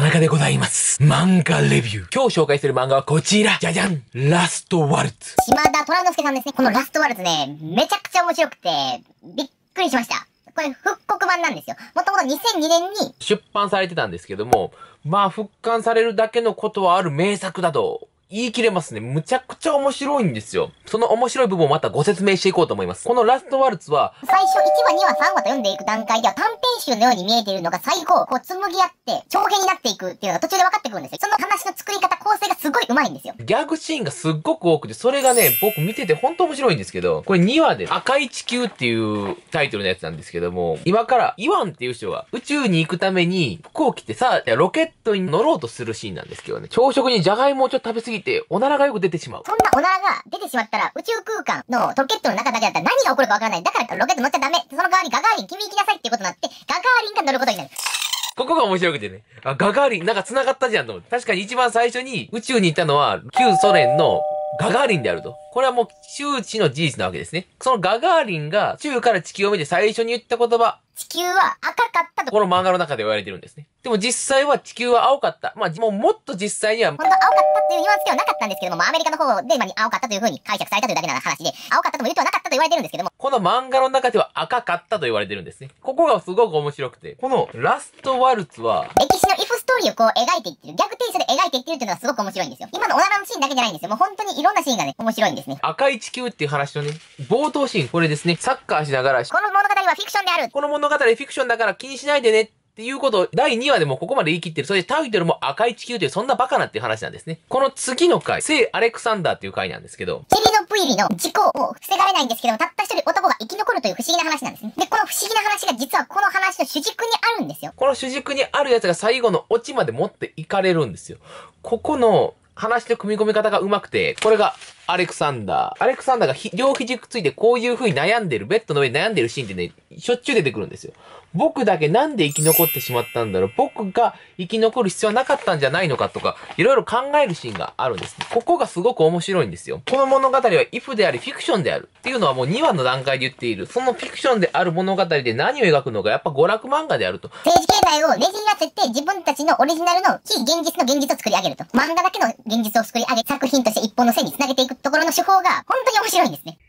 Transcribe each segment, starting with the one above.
中でございます。漫画レビュー。今日紹介する漫画はこちら。じゃじゃん、ラストワルツ。 島田虎之介さんですね。このラストワルツね、めちゃくちゃ面白くて、びっくりしました。これ復刻版なんですよ。もともと2002年に出版されてたんですけども、まあ復刊されるだけのことはある名作だと言い切れますね。むちゃくちゃ面白いんですよ。その面白い部分をまたご説明していこうと思います。このラストワルツは、 最初1話、2話、3話と読んでいく段階では短編集のように見えているのが最後、こう紡ぎ合って長編になっていくっていうのが途中で分かってくるんですよ。その話の作り方、構成がすごい上手いんですよ。 ギャグシーンがすっごく多くて、それがね、僕見ててほんと面白いんですけど、これ2話で赤い地球っていうタイトルのやつなんですけども、今からイワンっていう人が宇宙に行くために服を着てさあ、ロケットに乗ろうとするシーンなんですけどね、朝食にジャガイモをちょっと食べ過ぎて、おならがよく出てしまう。 そんなおならが出てしまったら宇宙空間のロケットの中だけだったら何が起こるかわからない。だからロケット乗っちゃダメ。その代わりガガーリン君行きなさいっていうことになって、ガガーリンが乗ることになる。 ここが面白くてね。あ、ガガーリン、なんか繋がったじゃんと思って。確かに一番最初に宇宙に行ったのは、旧ソ連のガガーリンであると。これはもう周知の事実なわけですね。そのガガーリンが宇宙から地球を見て最初に言った言葉。 地球は赤かったと。 この漫画の中で言われてるんですね。でも実際は地球は青かった。まあ、もっと実際には、 本当青かったっていうニュアンスではなかったんですけども、アメリカの方で、青かったという風に解釈されたというだけの話で、青かったとも言ってはなかったと言われてるんですけども、 この漫画の中では赤かったと言われてるんですね。ここがすごく面白くて。このラストワルツは、 歴史のイフストーリーをこう描いていってる、逆転写で描いていってるっていうのがすごく面白いんですよ。今のおならのシーンだけじゃないんですよ。もう本当にいろんなシーンがね、面白いんですね。 赤い地球っていう話のね、冒頭シーン、これですね、サッカーしながら、 この物語はフィクションである。 この物語はフィクションだから気にしないでねっていうことを第2話でもここまで言い切ってる。それでタイトルも赤い地球というそんなバカなっていう話なんですね。この次の回、聖アレクサンダーっていう回なんですけど、 チェリノプイリの事故を防がれないんですけども、たった一人男が生き残るという不思議な話なんですね。で、この不思議な話が実はこの話の主軸にあるんですよ。 この主軸にあるやつが最後のオチまで持っていかれるんですよ。ここの話の組み込み方が上手くて、これがアレクサンダー。アレクサンダーが両肘くっついてこういう風に悩んでる、ベッドの上に悩んでるシーンってね、しょっちゅう出てくるんですよ。僕だけなんで生き残ってしまったんだろう、僕が生き残る必要はなかったんじゃないのかとか、いろいろ考えるシーンがあるんですね。ここがすごく面白いんですよ。この物語はイフでありフィクションであるっていうのはもう2話の段階で言っている。そのフィクションである物語で何を描くのがやっぱ娯楽漫画であると。 政治経済をねじらせて自分たちのオリジナルの非現実の現実を作り上げると。漫画だけの現実を作り上げ、作品として一本の線に繋げていくところの手法が本当に面白いんですね。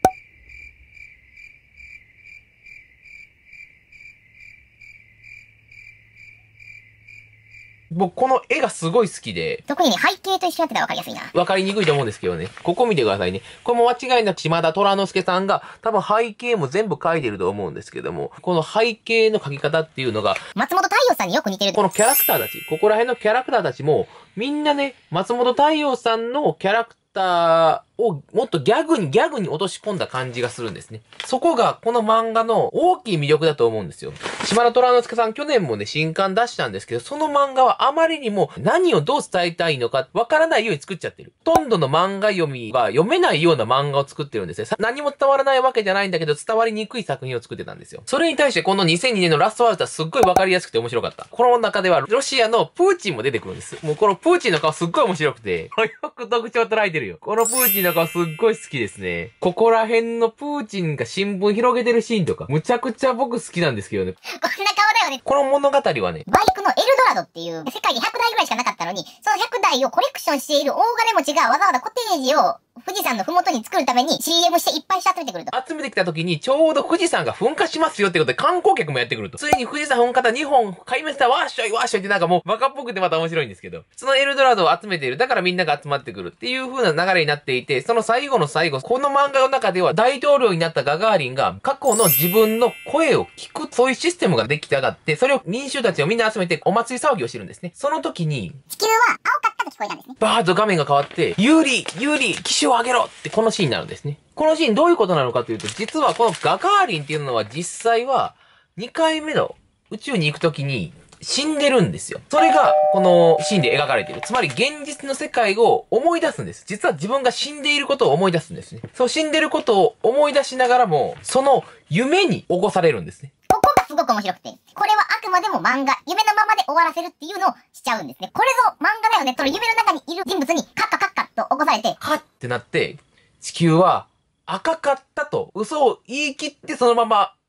僕この絵がすごい好きで、 特にね、背景と一緒にやってたらわかりやすいな。 わかりにくいと思うんですけどね。ここ見てくださいね。これも間違いなく島田虎之介さんが多分背景も全部描いてると思うんですけども、この背景の描き方っていうのが、 松本太陽さんによく似てる。 このキャラクターたち、ここら辺のキャラクターたちも、みんなね、松本太陽さんのキャラクターをもっとギャグに落とし込んだ感じがするんですね。そこがこの漫画の大きい魅力だと思うんですよ。島田虎之介さん去年もね、新刊出したんですけど、その漫画はあまりにも何をどう伝えたいのかわからないように作っちゃってる。ほとんどの漫画読みは読めないような漫画を作ってるんですね。何も伝わらないわけじゃないんだけど、伝わりにくい作品を作ってたんですよ。それに対してこの2002年のラストワルツはすっごいわかりやすくて面白かった。この中ではロシアのプーチンも出てくるんです。もうこのプーチンの顔すっごい面白くて、よく特徴捉えてるよ。このプーチンの顔すっごい好きですね。ここら辺のプーチンが新聞広げてるシーンとか、むちゃくちゃ僕好きなんですけどね。 こんな顔だよね。 この物語はね、 バイクのエルドラドっていう世界に100台ぐらいしかなかったのに、その100台をコレクションしている大金持ちがわざわざコテージを富士山のふもとに作るために CM していっぱい集めてくると。 集めてきた時にちょうど富士山が噴火しますよってことで観光客もやってくると。ついに富士山噴火だ2本壊滅だわーしょいわーしょいってなんかもうバカっぽくてまた面白いんですけど。そのエルドラドを集めている。だからみんなが集まってくるっていう風な流れになっていて、その最後の最後、この漫画の中では大統領になったガガーリンが過去の自分の声を聞く、そういうシステムができて上がって、それを民衆たちをみんな集めてお祭り騒ぎをしてるんですね。その時に、 地球は青かったと聞こえたんですね。 バーッと画面が変わって、有利、機種を上げろってこのシーンになるんですね。このシーンどういうことなのかというと、実はこのガガーリンっていうのは実際は2回目の宇宙に行く時に死んでるんですよ。それがこのシーンで描かれている。つまり現実の世界を思い出すんです。実は自分が死んでいることを思い出すんですね。そう死んでることを思い出しながらも、その夢に起こされるんですね。 ここがすごく面白くて、これはあくまでも漫画、夢のままで終わらせるっていうのをしちゃうんですね。これぞ漫画だよね。その夢の中にいる人物にカッカカッカと起こされて、 はっってなって、地球は赤かったと嘘を言い切ってそのまま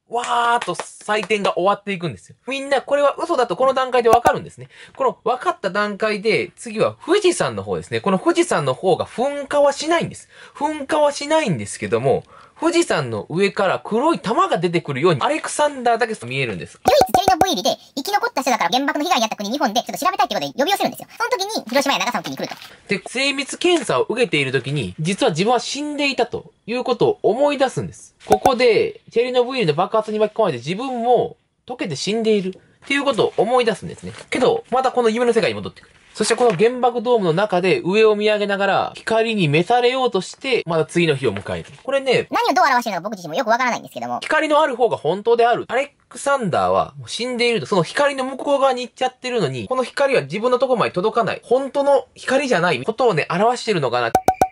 わーっと採点が終わっていくんですよ。みんなこれは嘘だとこの段階でわかるんですね。この分かった段階で、次は富士山の方ですね。この富士山の方が噴火はしないんです。噴火はしないんですけども、富士山の上から黒い玉が出てくるように、アレクサンダーだけ見えるんです。 唯一チェルノブイリで生き残った人だから原爆の被害に遭った国日本でちょっと調べたいってことで呼び寄せるんですよ。その時に広島や長崎に来ると。 で、精密検査を受けている時に、実は自分は死んでいたということを思い出すんです。ここで、チェルノブイリの爆発に巻き込まれて自分も溶けて死んでいるっていうことを思い出すんですね。けど、またこの夢の世界に戻ってくる。そしてこの原爆ドームの中で上を見上げながら光に召されようとしてまた次の日を迎える。これね、 何をどう表しているのか僕自身もよくわからないんですけども。 光のある方が本当である。アレクサンダーはもう死んでいると、その光の向こう側に行っちゃってるのに、この光は自分のところまで届かない。本当の光じゃないことをね、表してるのかな。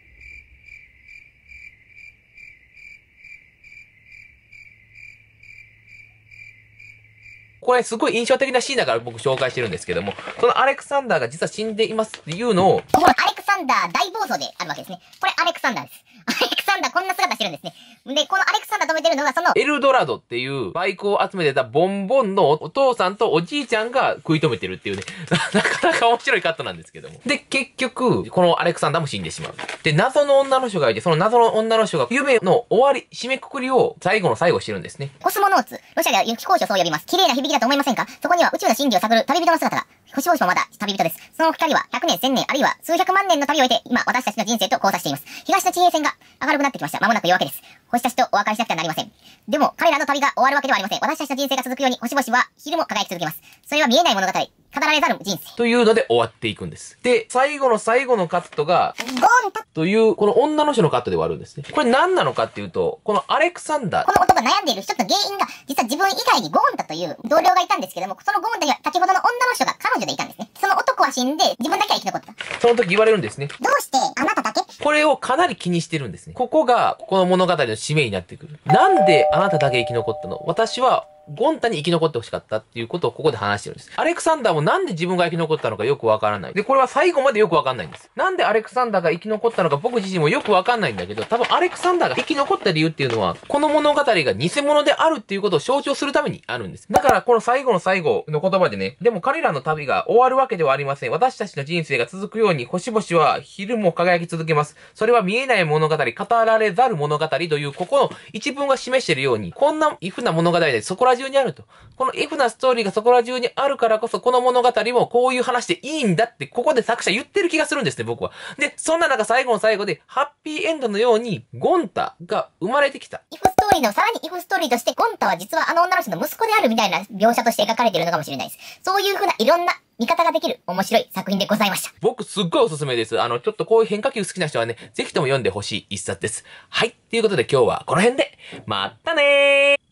これすごい印象的なシーンだから僕紹介してるんですけども、そのアレクサンダーが実は死んでいますっていうのを、 ここのアレクサンダー大暴走であるわけですね。これアレクサンダーです。アレクサンダーこんな姿してるんですね。で、このアレクサンダー止めてるのがその、 エルドラドっていうバイクを集めてたボンボンのお父さんとおじいちゃんが食い止めてるっていうね、なかなか面白いカットなんですけども。で、結局、このアレクサンダーも死んでしまう。で、謎の女の人がいて、その謎の女の人が夢の終わり、締めくくりを最後の最後してるんですね。 コスモノーツ。ロシアでは飛行士をそう呼びます。綺麗な響きだと思いませんか？そこには宇宙の真理を探る旅人の姿が。星々もまだ旅人です。その光は100年、1000年、あるいは数百万年の旅を経て、今私たちの人生と交差しています。東の地平線が明るくなってきました。まもなく夜明けです。星たちとお別れしなくてはなりません。でも、彼らの旅が終わるわけではありません。私たちの人生が続くように、星々は昼も輝き続けます。それは見えない物語。語られざる人生。 というので終わっていくんです。で、最後の最後のカットが、 ゴンタという、この女の人のカットで終わるんですね。これ何なのかっていうと、このアレクサンダー。 この男が悩んでいる一つの原因が、実は自分以外にゴンタという同僚がいたんですけども、そのゴンタには先ほどの女の人が彼女でいたんですね。その男は死んで、自分だけは生き残ってた。 その時言われるんですね。 どうしてあなただけ？ これをかなり気にしてるんですね。ここが、この物語の締めになってくる。なんであなただけ生き残ったの？私は、ゴンタに生き残ってほしかったっていうことをここで話してるんです。アレクサンダーもなんで自分が生き残ったのかよくわからない。で、これは最後までよくわかんないんです。なんでアレクサンダーが生き残ったのか僕自身もよくわかんないんだけど、多分アレクサンダーが生き残った理由っていうのは、この物語が偽物であるっていうことを象徴するためにあるんです。だからこの最後の最後の言葉でね、でも彼らの旅が終わるわけではありません。私たちの人生が続くように星々は昼も輝き続けます。それは見えない物語、語られざる物語というここの一文が示しているように、こんなイフな物語でそこら中にあると。このイフなストーリーがそこら中にあるからこそ、この物語もこういう話でいいんだって、ここで作者言ってる気がするんですね、僕は。で、そんな中最後の最後で、ハッピーエンドのように、ゴンタが生まれてきた。 イフストーリーのさらにイフストーリーとして、ゴンタは実はあの女の人の息子であるみたいな描写として描かれているのかもしれないです。そういう風ないろんな見方ができる面白い作品でございました。 僕すっごいおすすめです。ちょっとこういう変化球好きな人はね、ぜひとも読んでほしい一冊です。はい。ということで今日はこの辺で、またねー。